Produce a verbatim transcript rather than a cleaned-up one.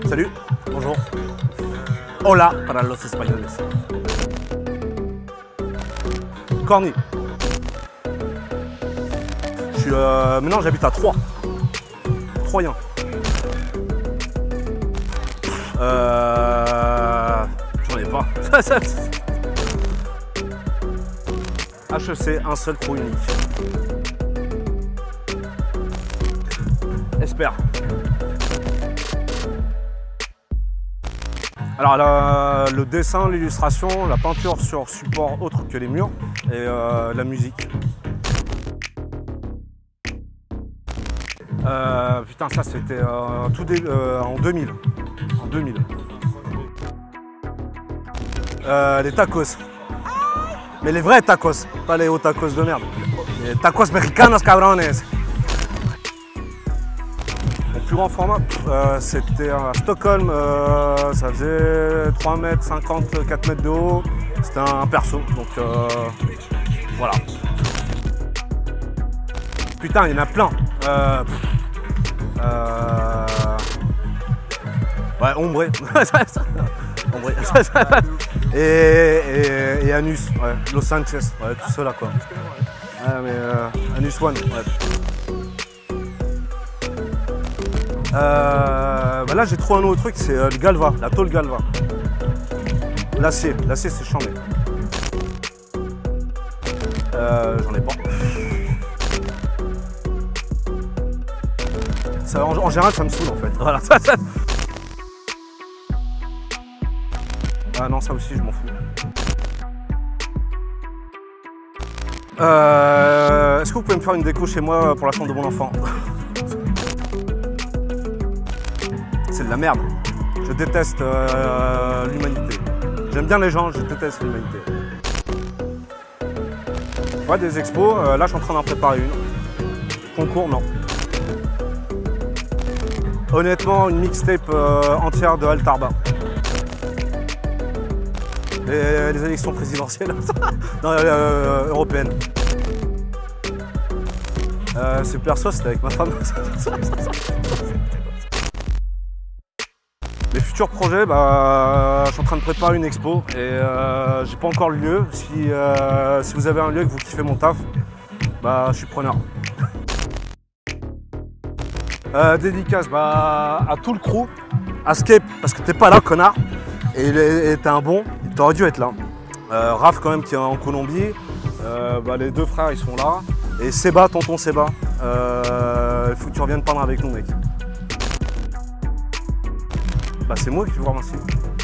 Salut, bonjour. Hola para los españoles. Corny. Je suis, euh, maintenant j'habite à Troyes. Troyen. Euh, J'en ai pas. H E C, un seul trou unique. Espère. Alors la, le dessin, l'illustration, la peinture sur support autre que les murs et euh, la musique. Euh, putain, ça c'était euh, tout dé, euh, en deux mille. En deux mille. Euh, les tacos. Mais les vrais tacos, pas les hauts tacos de merde. Les tacos mexicanos cabrones. Mon plus grand format, euh, c'était à Stockholm, euh, ça faisait trois mètres cinquante, quatre mètres de haut. C'était un perso, donc euh, voilà. Putain, il y en a plein. Euh, euh, ouais, ombré. ombré. et, et, et Anus, ouais. Los Sanchez, ouais, tout cela quoi. Ouais, mais euh, Anus One, ouais. Euh, bah là j'ai trouvé un autre truc, c'est euh, le Galva, la tôle Galva. L'acier, l'acier c'est chambé. Euh, J'en ai pas. Ça, en, en général ça me saoule en fait. Voilà. Ah non, ça aussi je m'en fous. Euh, Est-ce que vous pouvez me faire une déco chez moi pour la chambre de mon enfant? C'est de la merde. Je déteste euh, l'humanité. J'aime bien les gens, je déteste l'humanité. Ouais, des expos, euh, là je suis en train d'en préparer une. Concours, non. Honnêtement, une mixtape euh, entière de Altarba. Les, les élections présidentielles, non, euh, européennes. Euh, c'est perso, c'était avec ma femme. Les futurs projets, bah, je suis en train de préparer une expo et euh, j'ai pas encore le lieu. Si, euh, si vous avez un lieu et que vous kiffez mon taf, bah, je suis preneur. Euh, dédicace bah, à tout le crew, à Scape, parce que t'es pas là, connard, et t'es un bon, t'aurais dû être là. Euh, Raph quand même qui est en Colombie, euh, bah, les deux frères ils sont là, et Seba, tonton Seba, euh, il faut que tu reviennes peindre avec nous mec. Bah c'est moi qui vous remercie.